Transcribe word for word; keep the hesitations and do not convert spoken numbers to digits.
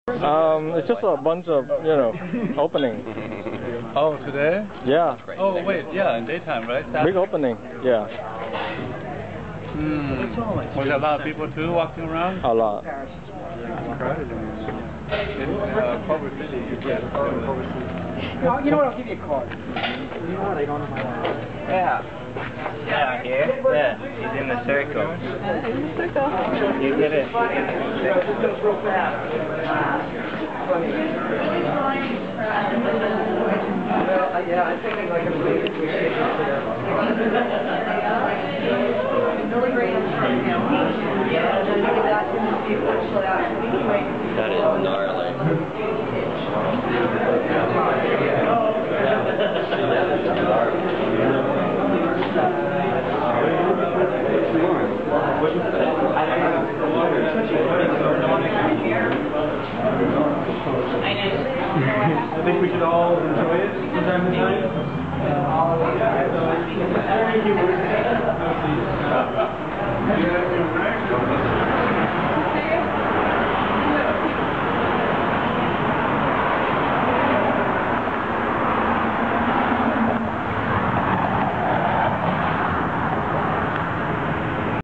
Um, it's just a bunch of, you know, opening. Oh, today? Yeah. Oh, wait, yeah, in daytime, right? Saturday? Big opening, yeah. Hmm. Was there a lot of people too walking around? A lot. In uh, Culver City, you get Oh, you know what? I'll give you a card. You know what? I don't know my life. Yeah. Yeah, here? Yeah. He's in the circle. In the circle. You get it. Well, yeah, I think I'd like to believe it. That is gnarly. I think we should all enjoy it from time to time.